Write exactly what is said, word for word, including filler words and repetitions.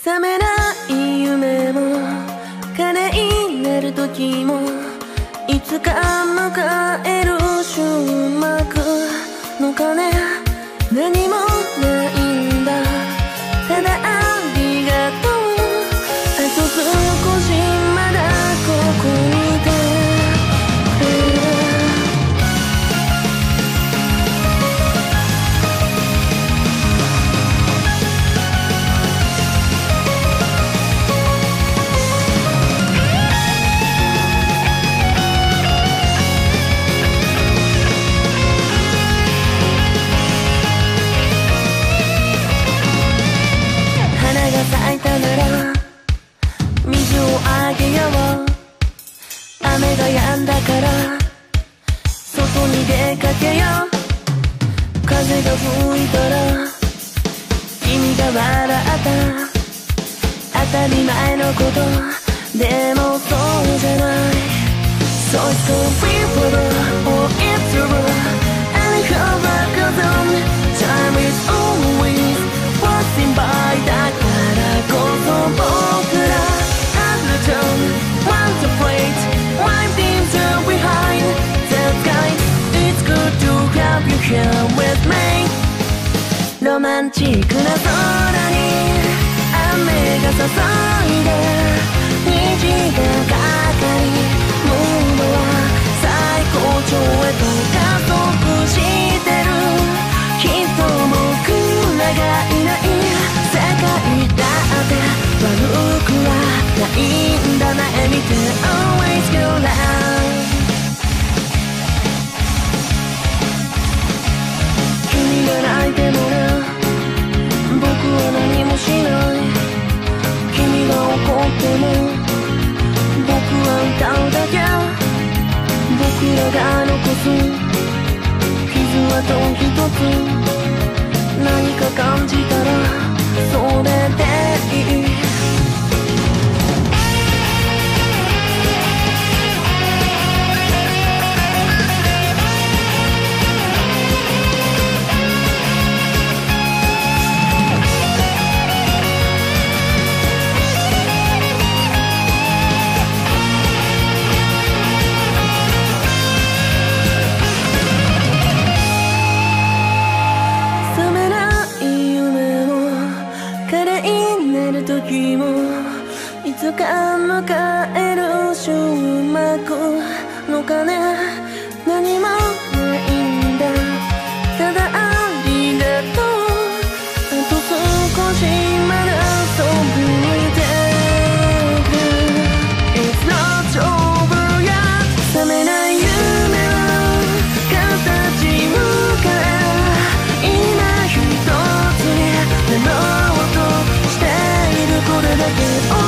覚めない夢も鐘になる時もいつか迎える終幕の鐘何もないんだただありがとうあと少しまだここにいてくれる咲いたなら水をあげよう雨が止んだから外に出かけよう風が吹いたら君が笑った当たり前のことでもそうじゃない So it's unbelievable or it's true and how that goes on Time is always passing by だからこそ僕ら As the tone Want to wait Wipe things are behind the sky It's good to have you here with me ロマンチックな空に雨が注いで虹がかかりムードは最高潮へと加速してるきっと僕らがいない世界だって悪くはないんだ前見て Always go loud 君が泣いてもな僕は何もしない君が怒っても僕は歌うだけ僕らが残す傷跡一つ何か感じたらそれでいい時もいつか迎える終幕の鐘何もないんだただありがとうあと少しまだそぶいてく It's not over yet 覚めない夢は形向かえ今一つになろうとしてこれだけ